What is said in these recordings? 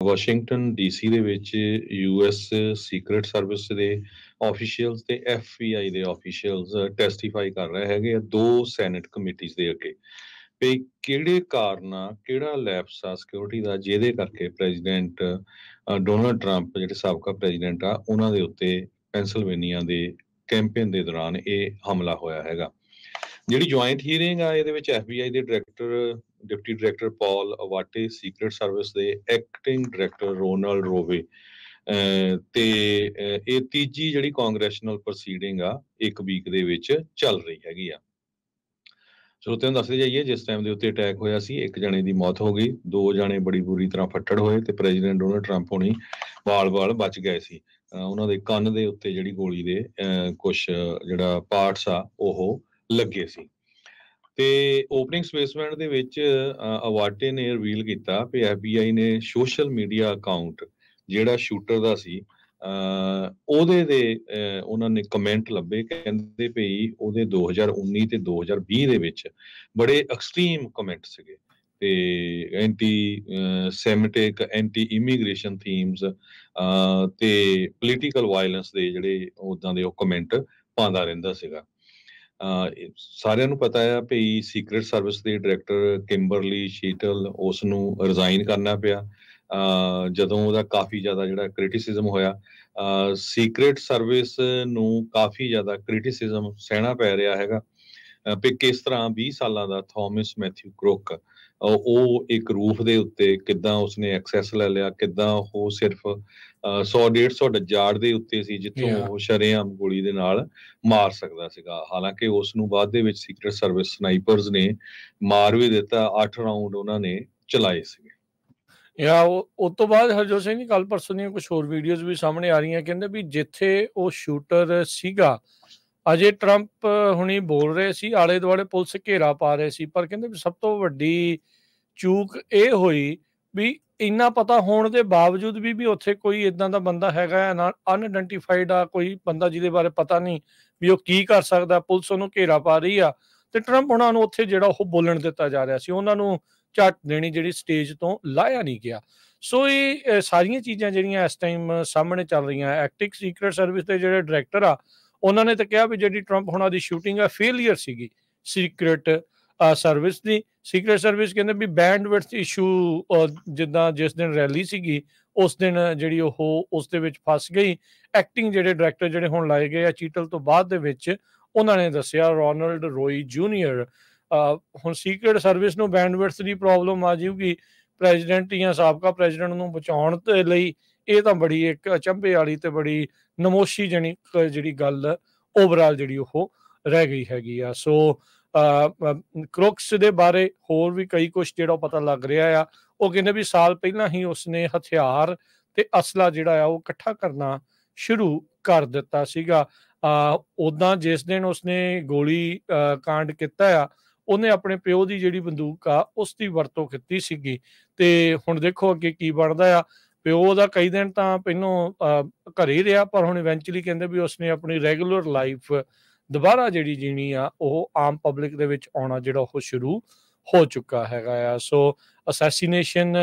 Washington DC ਦੇ ਵਿੱਚ US secret service ਦੇ ਆਫੀਸ਼ੀਅਲਸ ਤੇ FBI ਦੇ ਆਫੀਸ਼ੀਅਲਸ ਟੈਸਟੀਫਾਈ ਕਰ ਰਹੇ ਹੈਗੇ ਆ 2 ਸੈਨੇਟ ਕਮੇਟੀਜ਼ ਦੇ ਅੱਗੇ ਵੀ ਕਿਹੜੇ ਕਾਰਨ ਕਿਹੜਾ ਲੈਪਸ ਆ ਸਿਕਿਉਰਿਟੀ ਦਾ ਜਿਹਦੇ ਕਰਕੇ ਪ੍ਰੈਜ਼ੀਡੈਂਟ ਡੋਨਾਲਡ ਟਰੰਪ ਜਿਹੜੇ ਸਾਬਕਾ ਪ੍ਰੈਜ਼ੀਡੈਂਟ ਆ ਉਹਨਾਂ ਦੇ ਉੱਤੇ ਪੈਂਸਲਵੇਨੀਆ ਦੇ ਕੈਂਪੇਨ ਦੇ ਦੌਰਾਨ ਇਹ ਹਮਲਾ ਹੋਇਆ ਹੈਗਾ। ਜਿਹੜੀ ਜੁਆਇੰਟ ਹੀਅਰਿੰਗ ਆ ਇਹਦੇ ਵਿੱਚ FBI ਦੇ deputy director Paul Abbate, secret service ਦੇ ਐਕਟਿੰਗ ਡਾਇਰੈਕਟਰ ਰੋਨਾਲਡ ਰੋਵੇ ਤੇ ਇਹ ਤੀਜੀ ਜਿਹੜੀ ਕਾਂਗਰੈਸ਼ਨਲ ਪ੍ਰੋਸੀਡਿੰਗ ਆ 1 ਵੀਕ ਦੇ ਵਿੱਚ ਚੱਲ ਰਹੀ ਹੈਗੀ ਆ। ਸਰੋਤਿਆਂ ਨੂੰ ਦੱਸਦੇ ਜਾਈਏ ਜਿਸ ਟਾਈਮ ਦੇ ਉੱਤੇ ਅਟੈਕ ਹੋਇਆ ਸੀ 1 ਜਣੇ ਦੀ ਮੌਤ ਹੋ ਗਈ, 2 ਜਣੇ ਬੜੀ ਬੁਰੀ ਤਰ੍ਹਾਂ ਫੱਟੜ ਹੋਏ ਤੇ ਪ੍ਰੈਜ਼ੀਡੈਂਟ ਡੋਨਾਲਡ ਟਰੰਪ ਹੋਣੀ ਵਾਲ ਬਚ ਗਏ ਸੀ। ਉਹਨਾਂ ਦੇ ਕੰਨ ਦੇ ਉੱਤੇ ਜਿਹੜੀ ਗੋਲੀ ਦੇ ਕੁਛ ਜਿਹੜਾ ਪਾਰਟਸ ਆ ਉਹ ਲੱਗੇ ਸੀ। ਤੇ ਓਪਨਿੰਗ ਸਟੇਟਮੈਂਟ ਦੇ ਵਿੱਚ ਅਵਾਟੇ ਨੇ ਰਿਵੀਲ ਕੀਤਾ ਕਿ FBI ਨੇ ਸੋਸ਼ਲ ਮੀਡੀਆ ਅਕਾਊਂਟ ਜਿਹੜਾ ਸ਼ੂਟਰ ਦਾ ਸੀ ਉਹਦੇ ਦੇ ਉਹਨਾਂ ਨੇ ਕਮੈਂਟ ਲੱਭੇ, ਕਹਿੰਦੇ ਭਈ ਉਹਦੇ 2019 ਤੇ 2020 ਦੇ ਵਿੱਚ ਬੜੇ ਐਕਸਟ੍ਰੀਮ ਕਮੈਂਟ ਸੀਗੇ ਤੇ antisemitic, anti immigration themes ਤੇ ਪੋਲੀਟੀਕਲ ਵਾਇਲੈਂਸ ਦੇ ਜਿਹੜੇ ਉਦਾਂ ਦੇ ਉਹ ਕਮੈਂਟ ਪਾਉਂਦਾ ਰਹਿੰਦਾ ਸੀਗਾ। ਸਾਰਿਆਂ ਨੂੰ ਪਤਾ ਆ ਭਈ ਸੀਕ੍ਰੇਟ ਸਰਵਿਸ ਦੇ ਡਾਇਰੈਕਟਰ ਕਿੰਬਰਲੀ ਸ਼ੀਟਲ ਉਸ ਨੂੰ ਰਿਜ਼ਾਈਨ ਕਰਨਾ ਪਿਆ ਜਦੋਂ ਉਹਦਾ ਕਾਫੀ ਜ਼ਿਆਦਾ ਜਿਹੜਾ ਕ੍ਰਿਟਿਸਿਜ਼ਮ ਹੋਇਆ। ਸੀਕ੍ਰੇਟ ਸਰਵਿਸ ਨੂੰ ਕਾਫੀ ਜ਼ਿਆਦਾ ਕ੍ਰਿਟਿਸਿਜ਼ਮ ਸਹਿਣਾ ਪੈ ਰਿਹਾ ਹੈਗਾ ਵੀ ਕਿਸ ਤਰ੍ਹਾਂ 20 ਸਾਲਾਂ ਦਾ ਥਾਮਸ ਮੈਥਿਊ ਕ੍ਰੁਕ ਉਹ ਇੱਕ ਰੂਫ ਦੇ ਉੱਤੇ ਕਿੱਦਾਂ ਉਸਨੇ ਐਕਸੈਸ ਲੈ ਲਿਆ, ਕਿੱਦਾਂ ਉਹ ਸਿਰਫ 100-150 ਯਾਰਡ ਦੇ ਉੱਤੇ ਸੀ ਜਿੱਥੋਂ ਉਹ ਸ਼ਰੇਆਮ ਗੋਲੀ ਦੇ ਨਾਲ ਮਾਰ ਸਕਦਾ ਸੀਗਾ। ਹਾਲਾਂਕਿ ਉਸ ਨੂੰ ਬਾਅਦ ਦੇ ਵਿੱਚ ਸੀਕ੍ਰੇਟ ਸਰਵਿਸ ਸਨਾਈਪਰਸ ਨੇ ਮਾਰ ਵੀ ਦਿੱਤਾ, 8 ਰਾਉਂਡ ਉਹਨਾਂ ਨੇ ਚਲਾਏ ਸੀਗੇ। ਉਸ ਤੋਂ ਬਾਅਦ ਹਰਜੋਤ ਸਿੰਘ ਜੀ ਕੱਲ ਪਰਸੋਂ ਦੀਆਂ ਕੁਝ ਹੋਰ ਵੀਡੀਓਜ਼ ਵੀ ਸਾਹਮਣੇ ਆ ਰਹੀਆਂ, ਕਹਿੰਦੇ ਵੀ ਜਿੱਥੇ ਉਹ ਸ਼ੂਟਰ ਸੀਗਾ ਅਜੇ ਟਰੰਪ ਹੁਣੀ ਬੋਲ ਰਹੇ ਸੀ ਆਲੇ ਦੁਆਲੇ ਪੁਲਿਸ ਘੇਰਾ ਪਾ ਰਹੇ ਸੀ, ਪਰ ਕਹਿੰਦੇ ਵੀ ਸਭ ਤੋਂ ਵੱਡੀ ਚੂਕ ਇਹ ਹੋਈ ਵੀ ਇੰਨਾ ਪਤਾ ਹੋਣ ਦੇ ਬਾਵਜੂਦ ਵੀ ਉੱਥੇ ਕੋਈ ਇਦਾਂ ਦਾ ਬੰਦਾ ਹੈਗਾ ਨਾ ਅਨਆਇਡੈਂਟੀਫਾਈਡ ਆ, ਕੋਈ ਬੰਦਾ ਜਿਹਦੇ ਬਾਰੇ ਪਤਾ ਨਹੀਂ ਵੀ ਉਹ ਕੀ ਕਰ ਸਕਦਾ, ਪੁਲਿਸ ਉਹਨੂੰ ਘੇਰਾ ਪਾ ਰਹੀ ਆ ਤੇ ਟਰੰਪ ਉਹਨਾਂ ਨੂੰ ਉੱਥੇ ਜਿਹੜਾ ਉਹ ਬੋਲਣ ਦਿੱਤਾ ਜਾ ਰਿਹਾ ਸੀ, ਉਹਨਾਂ ਨੂੰ ਝੱਟ ਦੇਣੀ ਜਿਹੜੀ ਸਟੇਜ ਤੋਂ ਲਾਇਆ ਨਹੀਂ ਗਿਆ। ਸੋ ਇਹ ਸਾਰੀਆਂ ਚੀਜ਼ਾਂ ਜਿਹੜੀਆਂ ਇਸ ਟਾਈਮ ਸਾਹਮਣੇ ਚੱਲ ਰਹੀਆਂ। ਐਕਟਿੰਗ ਸੀਕ੍ਰੇਟ ਸਰਵਿਸ ਦੇ ਜਿਹੜੇ ਡਾਇਰੈਕਟਰ ਆ ਉਹਨਾਂ ਨੇ ਤਾਂ ਕਿਹਾ ਵੀ ਜਿਹੜੀ ਟਰੰਪ ਹੁਣਾਂ ਦੀ ਸ਼ੂਟਿੰਗ ਆ ਫੇਲੀਅਰ ਸੀਗੀ ਸੀਕ੍ਰੇਟ ਸਰਵਿਸ ਦੀ। ਸੀਕ੍ਰੇਟ ਸਰਵਿਸ ਕਹਿੰਦੇ ਵੀ ਬੈਂਡਵਿਡਥ ਇਸ਼ੂ ਜਿੱਦਾਂ ਜਿਸ ਦਿਨ ਰੈਲੀ ਸੀਗੀ ਉਸ ਦਿਨ ਜਿਹੜੀ ਉਹ ਉਸ ਦੇ ਵਿੱਚ ਫਸ ਗਈ। ਐਕਟਿੰਗ ਜਿਹੜੇ ਡਾਇਰੈਕਟਰ ਜਿਹੜੇ ਹੁਣ ਲਾਏ ਗਏ ਆ ਚੀਟਲ ਤੋਂ ਬਾਅਦ ਦੇ ਵਿੱਚ ਉਹਨਾਂ ਨੇ ਦੱਸਿਆ ਰੋਨਾਲਡ ਰੋਈ ਜੂਨੀਅਰ ਹੁਣ ਸੀਕ੍ਰੇਟ ਸਰਵਿਸ ਨੂੰ ਬੈਂਡਵਿਡਥ ਦੀ ਪ੍ਰੋਬਲਮ ਆ ਜਾਊਗੀ ਪ੍ਰੈਜ਼ੀਡੈਂਟ ਜਾਂ ਸਾਬਕਾ ਪ੍ਰੈਜ਼ੀਡੈਂਟ ਨੂੰ ਬਚਾਉਣ ਦੇ ਲਈ, ਇਹ ਤਾਂ ਬੜੀ ਇੱਕ ਅਚੰਭੇ ਵਾਲੀ ਤੇ ਬੜੀ ਨਮੋਸ਼ੀ ਜਿਹੜੀ ਗੱਲ ਓਵਰਆਲ ਜਿਹੜੀ ਉਹ ਰਹਿ ਗਈ ਹੈਗੀ ਆ। ਸੋ ਕ੍ਰੁਕਸ ਦੇ ਬਾਰੇ ਹੋਰ ਵੀ ਕਈ ਕੁਛ ਜਿਹੜਾ ਪਤਾ ਲੱਗ ਰਿਹਾ ਆ। ਉਹ ਕਹਿੰਦੇ ਵੀ ਸਾਲ ਪਹਿਲਾਂ ਹੀ ਉਸਨੇ ਹਥਿਆਰ ਤੇ ਅਸਲਾ ਜਿਹੜਾ ਆ ਉਹ ਇਕੱਠਾ ਕਰਨਾ ਸ਼ੁਰੂ ਕਰ ਦਿੱਤਾ ਸੀਗਾ। ਉੱਦਾਂ ਜਿਸ ਦਿਨ ਉਸਨੇ ਗੋਲੀ ਕਾਂਡ ਕੀਤਾ ਆ ਉਹਨੇ ਆਪਣੇ ਪਿਓ ਦੀ ਜਿਹੜੀ ਬੰਦੂਕ ਆ ਉਸ ਦੀ ਵਰਤੋਂ ਕੀਤੀ ਸੀਗੀ ਤੇ ਹੁਣ ਦੇਖੋ ਅੱਗੇ ਕੀ ਬਣਦਾ ਆ। ਪਿਓ ਦਾ ਕਈ ਦਿਨ ਤਾਂ ਪਹਿਲੋਂ ਘਰੇ ਰਿਹਾ ਪਰ ਹੁਣ ਇਵੈਂਚੁਅਲੀ ਕਹਿੰਦੇ ਵੀ ਉਸਨੇ ਆਪਣੀ ਰੈਗੂਲਰ ਲਾਈਫ ਦੁਬਾਰਾ ਜਿਹੜੀ ਜੀਣੀ ਆ ਉਹ ਆਮ ਪਬਲਿਕ ਦੇ ਵਿੱਚ ਆਉਣਾ ਜਿਹੜਾ ਉਹ ਸ਼ੁਰੂ ਹੋ ਚੁੱਕਾ ਹੈਗਾ ਆ। ਸੋ ਅਸੈਸੀਨੇਸ਼ਨ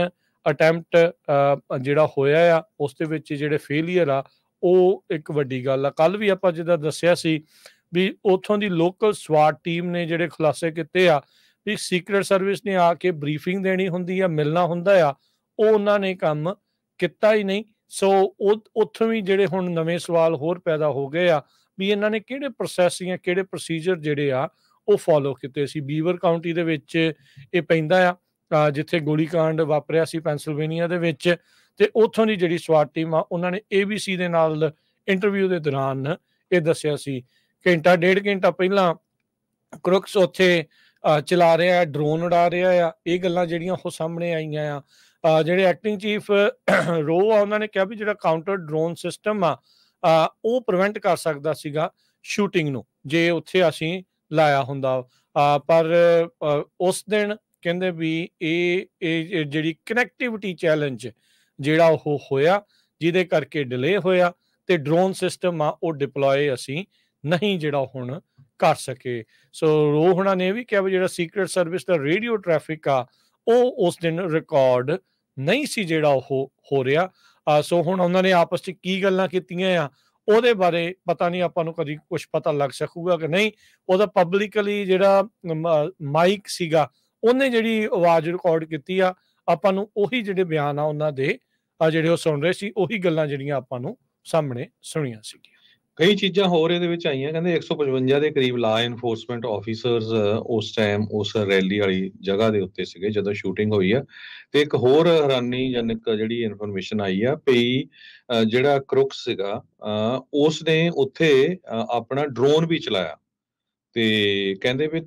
ਅਟੈਂਪਟ ਜਿਹੜਾ ਹੋਇਆ ਆ ਉਸ ਦੇ ਵਿੱਚ ਜਿਹੜੇ ਫੇਲੀਅਰ ਆ ਉਹ ਇੱਕ ਵੱਡੀ ਗੱਲ ਆ। ਕੱਲ ਵੀ ਆਪਾਂ ਜਿੱਦਾਂ ਦੱਸਿਆ ਸੀ ਵੀ ਉੱਥੋਂ ਦੀ ਲੋਕਲ ਸਵਾਟ ਟੀਮ ਨੇ ਜਿਹੜੇ ਖੁਲਾਸੇ ਕੀਤੇ ਆ ਵੀ ਸੀਕ੍ਰੇਟ ਸਰਵਿਸ ਨੇ ਆ ਕੇ ਬਰੀਫਿੰਗ ਦੇਣੀ ਹੁੰਦੀ ਆ, ਮਿਲਣਾ ਹੁੰਦਾ ਆ, ਉਹ ਉਹਨਾਂ ਨੇ ਕੰਮ ਕੀਤਾ ਹੀ ਨਹੀਂ। ਸੋ ਉੱਥੋਂ ਵੀ ਜਿਹੜੇ ਹੁਣ ਨਵੇਂ ਸਵਾਲ ਹੋਰ ਪੈਦਾ ਹੋ ਗਏ ਆ ਵੀ ਇਹਨਾਂ ਨੇ ਕਿਹੜੇ ਪ੍ਰੋਸੈਸ ਜਾਂ ਕਿਹੜੇ ਪ੍ਰੋਸੀਜਰ ਜਿਹੜੇ ਆ ਉਹ ਫੋਲੋ ਕੀਤੇ ਸੀ। ਬੀਵਰ ਕਾਊਂਟੀ ਦੇ ਵਿੱਚ ਇਹ ਪੈਂਦਾ ਆ ਜਿੱਥੇ ਗੋਲੀकांड ਵਾਪਰਿਆ ਸੀ ਪੈਂਸਿਲਵੇਨੀਆ ਦੇ ਵਿੱਚ, ਤੇ ਉੱਥੋਂ ਦੀ ਜਿਹੜੀ ਸਵਾਟ ਟੀਮ ਆ ਉਹਨਾਂ ਨੇ ABC ਦੇ ਨਾਲ ਇੰਟਰਵਿਊ ਦੇ ਦੌਰਾਨ ਇਹ ਦੱਸਿਆ ਸੀ ਘੰਟਾ ਡੇਢ ਘੰਟਾ ਪਹਿਲਾਂ ਕ੍ਰੁਕਸ ਉੱਥੇ ਚਲਾ ਰਿਹਾ, ਡਰੋਨ ਉਡਾ ਰਿਹਾ ਆ। ਇਹ ਗੱਲਾਂ ਜਿਹੜੀਆਂ ਉਹ ਸਾਹਮਣੇ ਆਈਆਂ ਆ। ਜਿਹੜੇ ਐਕਟਿੰਗ ਚੀਫ ਰੋ ਆ ਉਹਨਾਂ ਨੇ ਕਿਹਾ ਵੀ ਜਿਹੜਾ ਕਾਊਂਟਰ ਡਰੋਨ ਸਿਸਟਮ ਆ ਉਹ ਪ੍ਰੀਵੈਂਟ ਕਰ ਸਕਦਾ ਸੀਗਾ ਸ਼ੂਟਿੰਗ ਨੂੰ ਜੇ ਉੱਥੇ ਅਸੀਂ ਲਾਇਆ ਹੁੰਦਾ। ਪਰ ਉਸ ਦਿਨ ਕਹਿੰਦੇ ਵੀ ਇਹ ਜਿਹੜੀ ਕਨੈਕਟੀਵਿਟੀ ਚੈਲੰਜ ਜਿਹੜਾ ਉਹ ਹੋਇਆ ਜਿਹਦੇ ਕਰਕੇ ਡਿਲੇ ਹੋਇਆ ਤੇ ਡਰੋਨ ਸਿਸਟਮ ਆ ਉਹ ਡਿਪਲੋਏ ਅਸੀਂ ਨਹੀਂ ਜਿਹੜਾ ਹੁਣ ਕਰ ਸਕੇ। ਸੋ ਰੋ ਹੁਣਾਂ ਨੇ ਵੀ ਕਿਹਾ ਵੀ ਜਿਹੜਾ ਸੀਕ੍ਰੇਟ ਸਰਵਿਸ ਦਾ ਰੇਡੀਓ ਟ੍ਰੈਫਿਕ ਆ ਉਹ ਉਸ ਦਿਨ ਰਿਕਾਰਡ ਨਹੀਂ ਸੀ ਜਿਹੜਾ ਉਹ ਹੋ ਰਿਹਾ। ਸੋ ਹੁਣ ਉਹਨਾਂ ਨੇ ਆਪਸ 'ਚ ਕੀ ਗੱਲਾਂ ਕੀਤੀਆਂ ਆ ਉਹਦੇ ਬਾਰੇ ਪਤਾ ਨਹੀਂ, ਆਪਾਂ ਨੂੰ ਕਦੀ ਕੁਛ ਪਤਾ ਲੱਗ ਸਕੂਗਾ ਕਿ ਨਹੀਂ। ਉਹਦਾ ਪਬਲਿਕਲੀ ਜਿਹੜਾ ਮਾਈਕ ਸੀਗਾ ਉਹਨੇ ਜਿਹੜੀ ਆਵਾਜ਼ ਰਿਕਾਰਡ ਕੀਤੀ ਆ, ਆਪਾਂ ਨੂੰ ਉਹੀ ਜਿਹੜੇ ਬਿਆਨ ਆ ਉਹਨਾਂ ਦੇ ਜਿਹੜੇ ਉਹ ਸੁਣ ਰਹੇ ਸੀ, ਉਹੀ ਗੱਲਾਂ ਜਿਹੜੀਆਂ ਆਪਾਂ ਨੂੰ ਸਾਹਮਣੇ ਸੁਣੀਆਂ ਸੀਗੀਆਂ। ਕਈ ਚੀਜ਼ਾਂ ਹੋਰ ਇਹਦੇ ਵਿੱਚ ਆਈਆਂ, ਕਹਿੰਦੇ 155 ਦੇ ਕਰੀਬ ਲਾ ਇਨਫੋਰਸਮੈਂਟ ਆਫੀਸਰਸ ਉਸ ਟਾਈਮ ਉਸ ਰੈਲੀ ਵਾਲੀ ਜਗ੍ਹਾ ਦੇ ਉੱਤੇ ਸੀਗੇ ਜਦੋਂ ਸ਼ੂਟਿੰਗ ਹੋਈ ਆ। ਤੇ ਇੱਕ ਹੋਰ ਹੈਰਾਨੀਜਨਕ ਜਿਹੜੀ ਇਨਫੋਰਮੇਸ਼ਨ ਆਈ ਆ ਵੀ ਜਿਹੜਾ ਕਰੁਕਸ ਸੀਗਾ ਉਸ ਨੇ ਉੱਥੇ ਆਪਣਾ ਡਰੋਨ ਵੀ ਚਲਾਇਆ। ਤੇ ਕਹਿੰਦੇ ਵੀ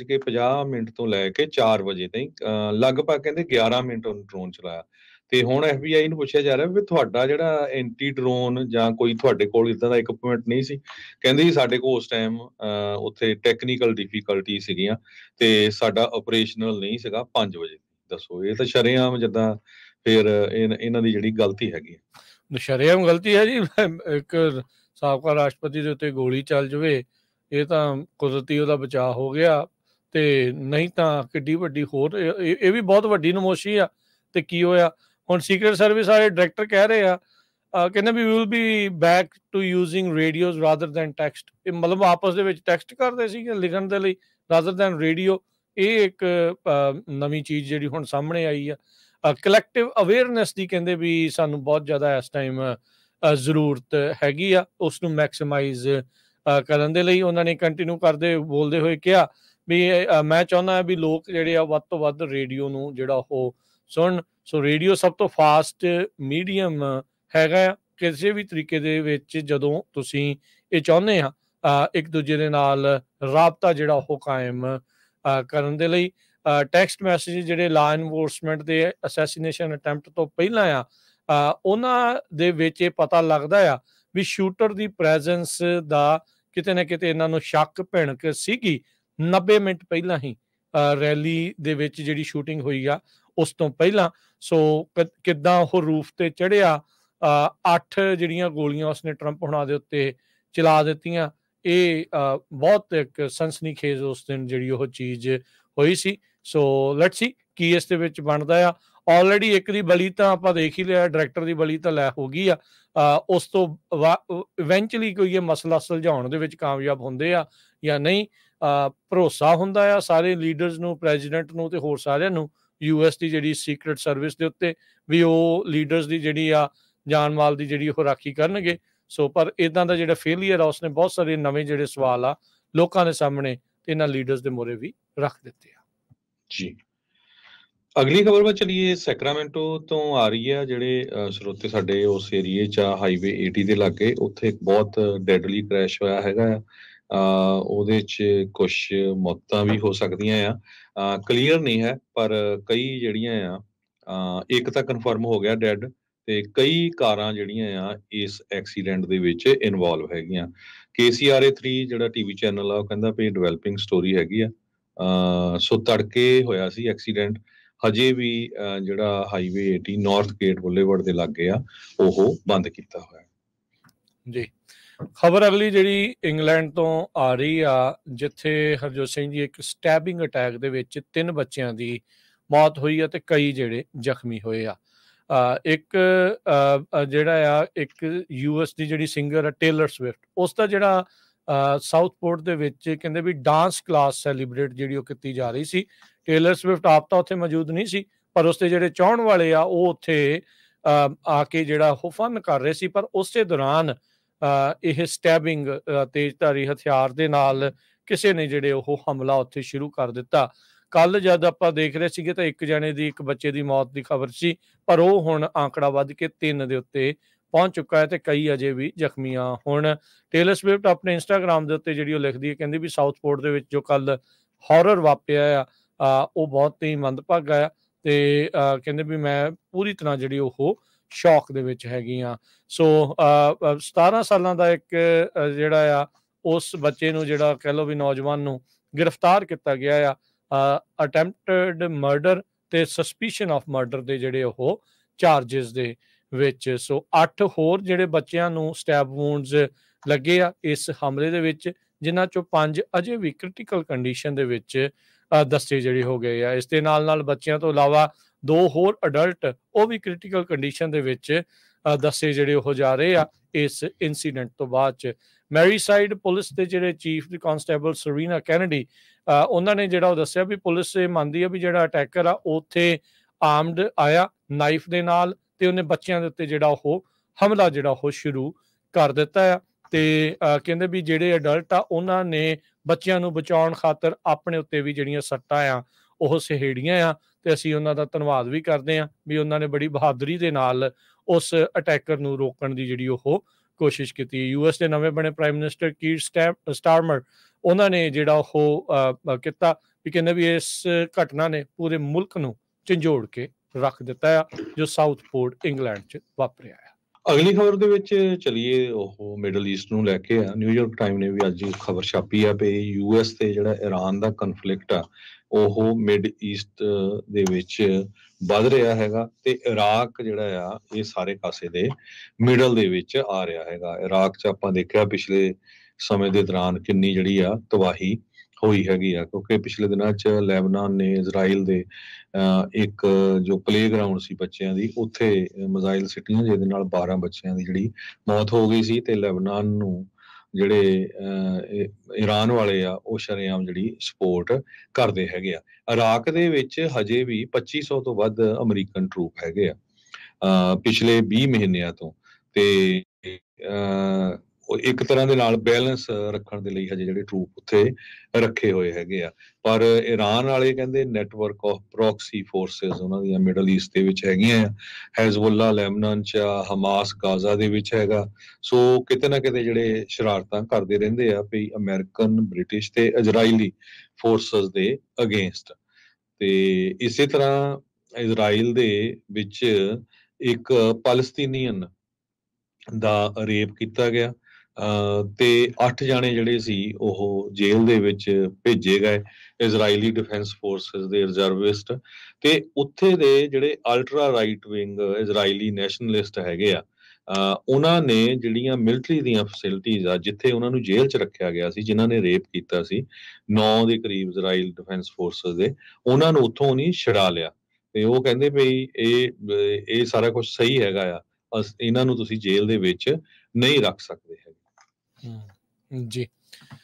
3:50 ਤੋਂ ਲੈ ਕੇ 4 ਵਜੇ ਤਾਈਂ ਲਗਭਗ ਕਹਿੰਦੇ 11 ਮਿੰਟ ਉਹਨੇ ਡਰੋਨ ਚਲਾਇਆ। ਤੇ ਹੁਣ FBI ਨੂੰ ਪੁੱਛਿਆ ਜਾ ਰਿਹਾ ਵੀ ਤੁਹਾਡਾ ਜਿਹੜਾ ਐਂਟੀ ਡਰੋਨ ਜਾਂ ਕੋਈ ਤੁਹਾਡੇ ਕੋਲ ਇਦਾਂ ਦਾ ਇਕਵਿਪਮੈਂਟ ਨਹੀਂ ਸੀ। ਕਹਿੰਦੇ ਜੀ ਸਾਡੇ ਕੋਲ ਉਸ ਟਾਈਮ ਉੱਥੇ ਟੈਕਨੀਕਲ ਡਿਫਿਕਲਟੀ ਸੀਗੀਆਂ ਤੇ ਸਾਡਾ ਆਪਰੇਸ਼ਨਲ ਨਹੀਂ ਸੀਗਾ 5 ਵਜੇ। ਦੱਸੋ, ਇਹ ਤਾਂ ਸ਼ਰੇਆਮ ਜਿੱਦਾਂ ਫਿਰ ਇਹਨਾਂ ਦੀ ਜਿਹੜੀ ਗਲਤੀ ਹੈਗੀ ਸ਼ਰੇਆਮ ਗਲਤੀ ਹੈ ਜੀ। ਇੱਕ ਸਾਬਕਾ ਰਾਸ਼ਟਰਪਤੀ ਦੇ ਉੱਤੇ ਗੋਲੀ ਚੱਲ ਜਾਵੇ, ਇਹ ਤਾਂ ਕੁਦਰਤੀ ਉਹਦਾ ਬਚਾਅ ਹੋ ਗਿਆ, ਤੇ ਨਹੀਂ ਤਾਂ ਕਿੱਡੀ ਵੱਡੀ ਹੋਰ ਇਹ ਵੀ ਬਹੁਤ ਵੱਡੀ ਨਮੋਸ਼ੀ ਆ। ਤੇ ਕੀ ਹੋਇਆ ਹੁਣ, ਸੀਕਰਟ ਸਰਵਿਸ ਵਾਲੇ ਡਾਇਰੈਕਟਰ ਕਹਿ ਰਹੇ ਆ, ਕਹਿੰਦੇ ਵੀ will be back to using radios rather than text. ਇਹ ਮਤਲਬ ਆਪਸ ਦੇ ਵਿੱਚ ਟੈਕਸਟ ਕਰਦੇ ਸੀਗੇ ਲਿਖਣ ਦੇ ਲਈ ਰਾਦਰ ਦੈਨ ਰੇਡੀਓ। ਇਹ ਇੱਕ ਨਵੀਂ ਚੀਜ਼ ਜਿਹੜੀ ਹੁਣ ਸਾਹਮਣੇ ਆਈ ਆ। ਕਲੈਕਟਿਵ ਅਵੇਅਰਨੈਸ ਦੀ ਕਹਿੰਦੇ ਵੀ ਸਾਨੂੰ ਬਹੁਤ ਜ਼ਿਆਦਾ ਇਸ ਟਾਈਮ ਜ਼ਰੂਰਤ ਹੈਗੀ ਆ, ਉਸ ਨੂੰ ਮੈਕਸੀਮਾਈਜ਼ ਕਰਨ ਦੇ ਲਈ। ਉਹਨਾਂ ਨੇ ਕੰਟੀਨਿਊ ਬੋਲਦੇ ਹੋਏ ਕਿਹਾ ਵੀ ਮੈਂ ਚਾਹੁੰਦਾ ਵੀ ਲੋਕ ਜਿਹੜੇ ਆ ਵੱਧ ਤੋਂ ਵੱਧ ਰੇਡੀਓ ਨੂੰ ਜਿਹੜਾ ਉਹ ਸੁਣਨ। ਸੋ ਰੇਡੀਓ ਸਭ ਤੋਂ ਫਾਸਟ ਮੀਡੀਅਮ ਹੈਗਾ ਆ ਕਿਸੇ ਵੀ ਤਰੀਕੇ ਦੇ ਵਿੱਚ। ਜਦੋਂ ਤੁਸੀਂ ਇਹ ਚਾਹੁੰਦੇ ਆ ਇੱਕ ਦੂਜੇ ਦੇ ਨਾਲ ਰਾਬਤਾ ਜਿਹੜਾ ਉਹ ਕਾਇਮ ਕਰਨ ਦੇ ਲਈ, ਟੈਕਸਟ ਮੈਸੇਜ ਜਿਹੜੇ ਲਾ ਇਨਫੋਰਸਮੈਂਟ ਦੇ ਅਸੈਸੀਨੇਸ਼ਨ ਅਟੈਂਪਟ ਤੋਂ ਪਹਿਲਾਂ ਆ ਉਹਨਾਂ ਦੇ ਵਿੱਚ ਇਹ ਪਤਾ ਲੱਗਦਾ ਆ ਵੀ ਸ਼ੂਟਰ ਦੀ ਪ੍ਰੈਜ਼ੈਂਸ ਦਾ ਕਿਤੇ ਨਾ ਕਿਤੇ ਇਹਨਾਂ ਨੂੰ ਸ਼ੱਕ ਭਿਣਕ ਸੀਗੀ 90 ਮਿੰਟ ਪਹਿਲਾਂ ਹੀ ਰੈਲੀ ਦੇ ਵਿੱਚ ਜਿਹੜੀ ਸ਼ੂਟਿੰਗ ਹੋਈ ਆ ਉਸ ਤੋਂ ਪਹਿਲਾਂ। ਸੋ ਕਿੱਦਾਂ ਉਹ ਰੂਫ ਤੇ ਚੜ੍ਹਿਆ, 8 ਜਿਹੜੀਆਂ ਗੋਲੀਆਂ ਉਸਨੇ ਟਰੰਪ ਹੁਣਾਂ ਦੇ ਉੱਤੇ ਚਲਾ ਦਿੱਤੀਆਂ। ਇਹ ਬਹੁਤ ਇੱਕ ਸਨਸਨੀਖੇਜ਼ ਉਸ ਦਿਨ ਜਿਹੜੀ ਉਹ ਚੀਜ਼ ਹੋਈ ਸੀ। ਸੋ ਲੈਟਸ ਸੀ ਕੀ ਇਸ ਦੇ ਵਿੱਚ ਬਣਦਾ ਆ। ਆਲਰੇਡੀ ਇੱਕ ਦੀ ਬਲੀ ਤਾਂ ਆਪਾਂ ਦੇਖ ਹੀ ਲਿਆ, ਡਾਇਰੈਕਟਰ ਦੀ ਬਲੀ ਤਾਂ ਲੈ ਹੋ ਗਈ ਆ। ਉਸ ਤੋਂ ਇਵੈਂਚੁਅਲੀ ਕੋਈ ਇਹ ਮਸਲਾ ਸੁਲਝਾਉਣ ਦੇ ਵਿੱਚ ਕਾਮਯਾਬ ਹੁੰਦੇ ਆ ਜਾਂ ਨਹੀਂ। ਭਰੋਸਾ ਹੁੰਦਾ ਆ ਸਾਰੇ ਲੀਡਰਸ ਨੂੰ, ਪ੍ਰੈਜ਼ੀਡੈਂਟ ਨੂੰ ਤੇ ਹੋਰ ਸਾਰਿਆਂ ਨੂੰ US ਦੀ ਜਿਹੜੀ ਸੀਕਰਟ ਸਰਵਿਸ ਦੇ ਉੱਤੇ ਵੀ ਉਹ ਲੀਡਰਸ ਦੀ ਜਿਹੜੀ ਆ ਜਾਨ ਮਾਲ ਦੀ ਜਿਹੜੀ ਉਹ ਰਾਖੀ ਕਰਨਗੇ। ਸੋ ਪਰ ਇਦਾਂ ਦਾ ਜਿਹੜਾ ਫੇਲੀਅਰ ਆ ਉਸਨੇ ਬਹੁਤ ਸਾਰੇ ਨਵੇਂ ਜਿਹੜੇ ਸਵਾਲ ਆ ਲੋਕਾਂ ਦੇ ਸਾਹਮਣੇ ਤੇ ਇਹਨਾਂ ਲੀਡਰਸ ਦੇ ਮੂਹਰੇ ਵੀ ਰੱਖ ਦਿੱਤੇ ਆ ਜੀ। ਅਗਲੀ ਖਬਰ ਵੱਲ ਚਲੀਏ। ਸੈਕਰਾਮੈਂਟੋ ਤੋਂ ਆ ਰਹੀ ਹੈ। ਜਿਹੜੇ ਸਰੋਤੇ ਸਾਡੇ ਉਸ ਏਰੀਏ 'ਚ ਹਾਈਵੇ 80 ਦੇ ਲਾਗੇ, ਉੱਥੇ ਇੱਕ ਬਹੁਤ ਡੈਡਲੀ ਕ੍ਰੈਸ਼ ਹੋਇਆ ਹੈਗਾ ਆ। ਉਹਦੇ 'ਚ ਕੁਝ ਮੌਤਾਂ ਵੀ ਹੋ ਸਕਦੀਆਂ ਆ, ਕਲੀਅਰ ਨਹੀਂ ਹੈ, ਪਰ ਕਈ ਜਿਹੜੀਆਂ ਆ ਇੱਕ ਤਾਂ ਕਨਫਰਮ ਹੋ ਗਿਆ ਡੈਡ, ਤੇ ਕਈ ਕਾਰਾਂ ਜਿਹੜੀਆਂ ਆ ਇਸ ਐਕਸੀਡੈਂਟ ਦੇ ਵਿੱਚ ਇਨਵੋਲਵ ਹੈਗੀਆਂ। KCRA 3 ਜਿਹੜਾ TV ਚੈਨਲ ਆ ਉਹ ਕਹਿੰਦਾ ਵੀ ਡਿਵੈਲਪਿੰਗ ਸਟੋਰੀ ਹੈਗੀ ਆ। ਸੋ ਤੜਕੇ ਹੋਇਆ ਸੀ ਐਕਸੀਡੈਂਟ। ਹਜੇ ਵੀ ਜਿਹੜਾ ਹਾਈਵੇ 80 ਨਾਰਥ ਗੇਟ ਬੁਲੇਵਰਡ ਦੇ ਲਾਗੇ ਆ ਉਹ ਬੰਦ ਕੀਤਾ ਹੋਇਆ ਜੀ। ਖਬਰ ਅਗਲੀ ਜਿਹੜੀ ਇੰਗਲੈਂਡ ਤੋਂ ਆ ਰਹੀ ਆ, ਜਿੱਥੇ ਹਰਜੋਤ ਸਿੰਘ ਜੀ ਇੱਕ ਸਟੈਬਿੰਗ ਅਟੈਕ ਦੇ ਵਿੱਚ 3 ਬੱਚਿਆਂ ਦੀ ਮੌਤ ਹੋਈ ਆ ਤੇ ਕਈ ਜਿਹੜੇ ਜ਼ਖਮੀ ਹੋਏ ਆ। ਇੱਕ ਜਿਹੜਾ ਆ ਇੱਕ US ਦੀ ਜਿਹੜੀ ਸਿੰਗਰ ਆ ਟੇਲਰ ਸਵਿਫਟ, ਉਸ ਦਾ ਜਿਹੜਾ ਸਾਊਥਪੋਰਟ ਦੇ ਵਿੱਚ ਕਹਿੰਦੇ ਵੀ ਡਾਂਸ ਕਲਾਸ ਸੈਲੀਬ੍ਰੇਟ ਜਿਹੜੀ ਉਹ ਕੀਤੀ ਜਾ ਰਹੀ ਸੀ। ਟੇਲਰ ਸਵਿਫਟ ਆਪ ਤਾਂ ਉੱਥੇ ਮੌਜੂਦ ਨਹੀਂ ਸੀ, ਪਰ ਉਸਦੇ ਜਿਹੜੇ ਚਾਹਣ ਵਾਲੇ ਆ ਉਹ ਉੱਥੇ ਆ ਕੇ ਜਿਹੜਾ ਉਹ ਫਨ ਕਰ ਰਹੇ ਸੀ। ਪਰ ਉਸੇ ਦੌਰਾਨ ਇਹ ਸਟੈਬਿੰਗ ਤੇਜ਼ਧਾਰੀ ਹਥਿਆਰ ਦੇ ਨਾਲ ਕਿਸੇ ਨੇ ਜਿਹੜੇ ਉਹ ਹਮਲਾ ਉੱਥੇ ਸ਼ੁਰੂ ਕਰ ਦਿੱਤਾ। ਕੱਲ ਜਦ ਆਪਾਂ ਦੇਖ ਰਹੇ ਸੀਗੇ ਤਾਂ ਇੱਕ ਬੱਚੇ ਦੀ ਮੌਤ ਦੀ ਖਬਰ ਸੀ, ਪਰ ਉਹ ਹੁਣ ਆંકੜਾ ਵੱਧ ਕੇ 3 ਦੇ ਉੱਤੇ ਪਹੁੰਚ ਚੁੱਕਾ ਹੈ ਤੇ ਕਈ ਅਜੇ ਵੀ ਜ਼ਖਮੀਆਂ। ਹੁਣ ਟੇਲਰ ਸਵਿਫਟ ਆਪਣੇ ਇੰਸਟਾਗ੍ਰਾਮ ਦੇ ਉੱਤੇ ਜਿਹੜੀ ਉਹ ਲਿਖਦੀ ਹੈ, ਕਹਿੰਦੀ ਵੀ ਸਾਊਥਪੋਰਟ ਦੇ ਵਿੱਚ ਜੋ ਕੱਲ ਹੌਰਰ ਵਾਪਰਿਆ ਆ ਉਹ ਬਹੁਤ ਹੀ ਮੰਦਭਾਗਾ ਆ ਤੇ ਕਹਿੰਦੇ ਵੀ ਮੈਂ ਪੂਰੀ ਤਰ੍ਹਾਂ ਜਿਹੜੀ ਉਹ ਸ਼ੌਕ ਦੇ ਵਿੱਚ ਹੈਗੀ ਆ। ਸੋ 17 ਸਾਲਾਂ ਦਾ ਇੱਕ ਜਿਹੜਾ ਆ ਉਸ ਬੱਚੇ ਨੂੰ ਜਿਹੜਾ ਕਹਿ ਲਓ ਵੀ ਨੌਜਵਾਨ ਨੂੰ ਗ੍ਰਿਫਤਾਰ ਕੀਤਾ ਗਿਆ ਆ ਅਟੈਂਪਟਡ ਮਰਡਰ ਤੇ ਸਸਪੀਸ਼ਨ ਆਫ ਮਰਡਰ ਦੇ ਜਿਹੜੇ ਉਹ ਚਾਰਜਸ ਦੇ ਵਿੱਚ। ਸੋ 8 ਹੋਰ ਜਿਹੜੇ ਬੱਚਿਆਂ ਨੂੰ ਸਟੈਬ ਵੂਨਡਸ ਲੱਗੇ ਆ ਇਸ ਹਮਲੇ ਦੇ ਵਿੱਚ, ਜਿਨ੍ਹਾਂ ਚੋਂ 5 ਅਜੇ ਵੀ ਕ੍ਰਿਟੀਕਲ ਕੰਡੀਸ਼ਨ ਦੇ ਵਿੱਚ ਦੱਸੇ ਜਿਹੜੇ ਹੋ ਗਏ ਆ। ਇਸ ਦੇ ਨਾਲ ਬੱਚਿਆਂ ਤੋਂ ਇਲਾਵਾ 2 ਹੋਰ ਅਡਲਟ ਉਹ ਵੀ ਕ੍ਰਿਟੀਕਲ ਕੰਡੀਸ਼ਨ ਦੇ ਵਿੱਚ ਦੱਸੇ ਜਿਹੜੇ ਉਹ ਜਾ ਰਹੇ ਆ ਇਸ ਇਨਸੀਡੈਂਟ ਤੋਂ ਬਾਅਦ ਚ। ਮੈਰੀਸਾਈਡ ਪੁਲਿਸ ਦੇ ਜਿਹੜੇ ਚੀਫ ਕਾਂਸਟੇਬਲ ਸਰੀਨਾ ਕੈਨੇਡੀ ਉਹਨਾਂ ਨੇ ਜਿਹੜਾ ਉਹ ਦੱਸਿਆ ਵੀ ਪੁਲਿਸ ਇਹ ਮੰਨਦੀ ਆ ਵੀ ਜਿਹੜਾ ਅਟੈਕਰ ਆ ਉੱਥੇ ਆਰਮਡ ਆਇਆ ਨਾਈਫ ਦੇ ਨਾਲ ਤੇ ਉਹਨੇ ਬੱਚਿਆਂ ਦੇ ਉੱਤੇ ਜਿਹੜਾ ਉਹ ਹਮਲਾ ਜਿਹੜਾ ਉਹ ਸ਼ੁਰੂ ਕਰ ਦਿੱਤਾ ਆ। ਤੇ ਕਹਿੰਦੇ ਵੀ ਜਿਹੜੇ ਅਡਲਟ ਆ ਉਹਨਾਂ ਨੇ ਬੱਚਿਆਂ ਨੂੰ ਬਚਾਉਣ ਖਾਤਰ ਆਪਣੇ ਉੱਤੇ ਵੀ ਜਿਹੜੀਆਂ ਸੱਟਾਂ ਆ ਉਹ ਸਹੇੜੀਆਂ ਆ ਤੇ ਅਸੀਂ ਉਹਨਾਂ ਦਾ ਧੰਨਵਾਦ ਵੀ ਕਰਦੇ ਹਾਂ ਵੀ ਉਹਨਾਂ ਨੇ ਬੜੀ ਬਹਾਦਰੀ ਦੇ ਨਾਲ ਉਸ ਅਟੈਕਰ ਨੂੰ ਰੋਕਣ ਦੀ ਜਿਹੜੀ ਉਹ ਕੋਸ਼ਿਸ਼ ਕੀਤੀ। US ਦੇ ਨਵੇਂ ਬਣੇ ਪ੍ਰਾਈਮ ਮਿਨਿਸਟਰ ਕੀਰ ਸਟਾਰਮਰ ਉਹਨਾਂ ਨੇ ਜਿਹੜਾ ਉਹ ਕੀਤਾ ਵੀ ਕਹਿੰਦੇ ਵੀ ਇਸ ਘਟਨਾ ਨੇ ਪੂਰੇ ਮੁਲਕ ਨੂੰ ਝੰਜੋੜ ਕੇ ਰੱਖ ਦਿੱਤਾ ਆ ਜੋ ਸਾਊਥ ਪੋਰਟ ਇੰਗਲੈਂਡ 'ਚ ਵਾਪਰਿਆ ਆ। ਅਗਲੀ ਖਬਰ ਦੇ ਵਿੱਚ ਚਲੀਏ ਉਹ ਮਿਡਲ ਈਸਟ ਨੂੰ ਲੈ ਕੇ ਆ। ਨਿਊਯਾਰਕ ਟਾਈਮ ਨੇ ਵੀ ਅੱਜ ਖਬਰ ਛਾਪੀ ਆ ਵੀ US ਤੇ ਜਿਹੜਾ ਇਰਾਨ ਦਾ ਕਨਫਲਿਕਟ ਆ ਉਹ ਮਿਡ ਈਸਟ ਦੇ ਵਿੱਚ ਵੱਧ ਰਿਹਾ ਹੈਗਾ ਤੇ ਇਰਾਕ ਜਿਹੜਾ ਆ ਇਹ ਸਾਰੇ ਪਾਸੇ ਦੇ ਮਿਡਲ ਦੇ ਵਿੱਚ ਆ ਰਿਹਾ ਹੈਗਾ। ਇਰਾਕ 'ਚ ਆਪਾਂ ਦੇਖਿਆ ਪਿਛਲੇ ਸਮੇਂ ਦੇ ਦੌਰਾਨ ਕਿੰਨੀ ਜਿਹੜੀ ਆ ਤਬਾਹੀ ਹੋਈ ਹੈਗੀ ਆ ਕਿਉਂਕਿ ਪਿਛਲੇ ਦਿਨਾਂ 'ਚ ਲੈਬਨਾਨ ਨੇ ਇਜ਼ਰਾਈਲ ਦੇ ਇੱਕ ਜੋ ਪਲੇਗਰਾਊਂਡ ਸੀ ਬੱਚਿਆਂ ਦੀ ਉੱਥੇ ਮਿਜ਼ਾਈਲ ਸਿੱਟੀਆਂ ਜਿਹਦੇ ਨਾਲ 12 ਬੱਚਿਆਂ ਦੀ ਜਿਹੜੀ ਮੌਤ ਹੋ ਗਈ ਸੀ ਤੇ ਲੈਬਨਾਨ ਨੂੰ ਜਿਹੜੇ ਇਰਾਨ ਵਾਲੇ ਆ ਉਹ ਸ਼ਰੇਆਮ ਜਿਹੜੀ ਸਪੋਰਟ ਕਰਦੇ ਹੈਗੇ ਆ। ਇਰਾਕ ਦੇ ਵਿੱਚ ਹਜੇ ਵੀ 2500 ਤੋਂ ਵੱਧ ਅਮਰੀਕਨ ਟਰੂਪ ਹੈਗੇ ਆ ਪਿਛਲੇ 20 ਮਹੀਨਿਆਂ ਤੋਂ ਤੇ ਉਹ ਇੱਕ ਤਰ੍ਹਾਂ ਦੇ ਨਾਲ ਬੈਲੈਂਸ ਰੱਖਣ ਦੇ ਲਈ ਹਜੇ ਜਿਹੜੇ ਟਰੂਪ ਉੱਥੇ ਰੱਖੇ ਹੋਏ ਹੈਗੇ ਆ। ਪਰ ਇਰਾਨ ਵਾਲੇ ਕਹਿੰਦੇ ਨੈਟਵਰਕ ਆਫ ਪ੍ਰੋਕਸੀ ਫੋਰਸਿਸ ਉਹਨਾਂ ਦੀਆਂ ਮਿਡਲ ਈਸਟ ਦੇ ਵਿੱਚ ਹੈਗੀਆਂ ਆ। ਹੈਜ਼ਬੁੱਲਾ ਲੈਬਨਾਨ 'ਚ ਆ, ਹਮਾਸ ਗਾਜ਼ਾ ਦੇ ਵਿੱਚ ਹੈਗਾ। ਸੋ ਕਿਤੇ ਨਾ ਕਿਤੇ ਜਿਹੜੇ ਸ਼ਰਾਰਤਾਂ ਕਰਦੇ ਰਹਿੰਦੇ ਆ ਵੀ ਅਮਰੀਕਨ ਬ੍ਰਿਟਿਸ਼ ਤੇ ਇਜ਼ਰਾਈਲੀ ਫੋਰਸਿਸ ਦੇ ਅਗੇਂਸਟ। ਤੇ ਇਸੇ ਤਰ੍ਹਾਂ ਇਜ਼ਰਾਈਲ ਦੇ ਵਿੱਚ ਇੱਕ ਪੈਲਸਤੀਨੀਅਨ ਦਾ ਰੇਪ ਕੀਤਾ ਗਿਆ ਤੇ 8 ਜਾਣੇ ਜਿਹੜੇ ਸੀ ਉਹ ਜੇਲ੍ਹ ਦੇ ਵਿੱਚ ਭੇਜੇ ਗਏ ਇਜ਼ਰਾਈਲੀ ਡਿਫੈਂਸ ਫੋਰਸਿਸ ਦੇ ਰਿਜ਼ਰਵਿਸਟ। ਤੇ ਉੱਥੇ ਦੇ ਜਿਹੜੇ ultra right wing Israeli nationalist ਹੈਗੇ ਆ ਉਹਨਾਂ ਨੇ ਜਿਹੜੀਆਂ ਮਿਲਟਰੀ ਦੀਆਂ ਫੈਸਿਲਿਟੀਜ਼ ਆ ਜਿੱਥੇ ਉਹਨਾਂ ਨੂੰ ਜੇਲ੍ਹ 'ਚ ਰੱਖਿਆ ਗਿਆ ਸੀ ਜਿਨ੍ਹਾਂ ਨੇ ਰੇਪ ਕੀਤਾ ਸੀ 9 ਦੇ ਕਰੀਬ ਇਜ਼ਰਾਈਲ ਡਿਫੈਂਸ ਫੋਰਸਿਸ ਦੇ ਉਹਨਾਂ ਨੂੰ ਉੱਥੋਂ ਨਹੀਂ ਛੁਡਾ ਲਿਆ। ਤੇ ਉਹ ਕਹਿੰਦੇ ਵੀ ਇਹ ਸਾਰਾ ਕੁਝ ਸਹੀ ਹੈਗਾ ਆ ਇਹਨਾਂ ਨੂੰ ਤੁਸੀਂ ਜੇਲ੍ਹ ਦੇ ਵਿੱਚ ਨਹੀਂ ਰੱਖ ਸਕਦੇ ਹੈਗੇ। ਜੀ